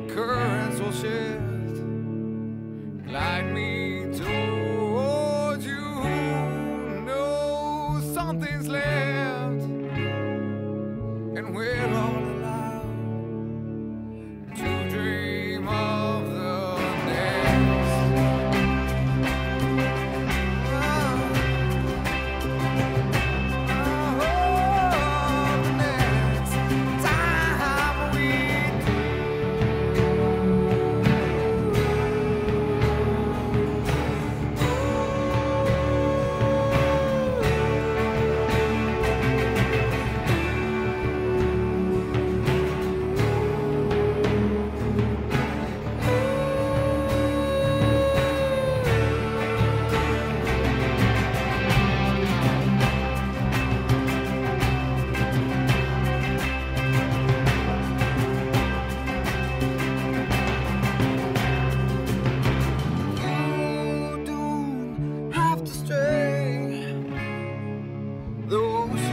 currents will shift, glide me towards you. No, something's left, and we're all allowed to dream of the next. The next time we You don't have to stray. The ocean